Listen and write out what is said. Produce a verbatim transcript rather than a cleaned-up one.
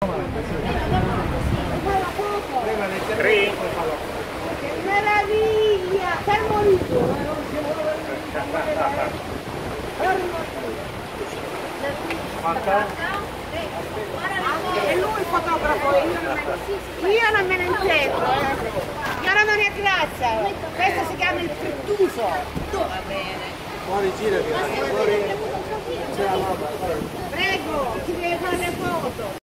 Tre. Che meraviglia! Fermo lì! E lui il fotografo, io non me, io non me ne intendo, eh. Io non è grazia, questo si chiama il frittuso. Va bene. Fuori, girati, fuori. Prego, ti deve fare le foto.